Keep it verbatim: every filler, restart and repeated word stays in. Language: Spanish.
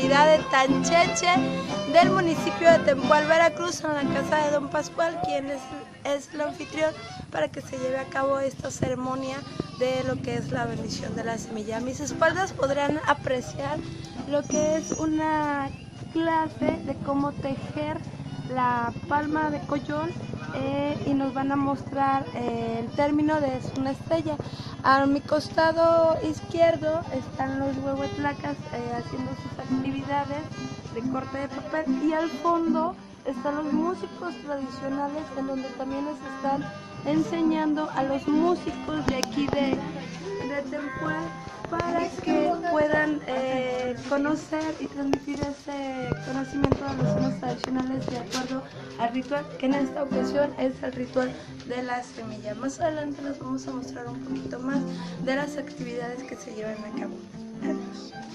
comunidad de Tancheche del municipio de Tempual, Veracruz, en la casa de Don Pascual, quien es, es el anfitrión para que se lleve a cabo esta ceremonia de lo que es la bendición de la semilla. A mis espaldas podrán apreciar lo que es una clase de cómo tejer la palma de collón eh, y nos van a mostrar eh, el término de una estrella. A mi costado izquierdo están los huehuetlacas eh, haciendo sus actividades de corte de papel, y al fondo están los músicos tradicionales, en donde también les están enseñando a los músicos de aquí de, de Tempual para que puedan eh, conocer y transmitir ese conocimiento de los sones tradicionales de acuerdo al ritual, que en esta ocasión es el ritual de la semilla. Más adelante les vamos a mostrar un poquito más de las actividades que se llevan a cabo. Adiós.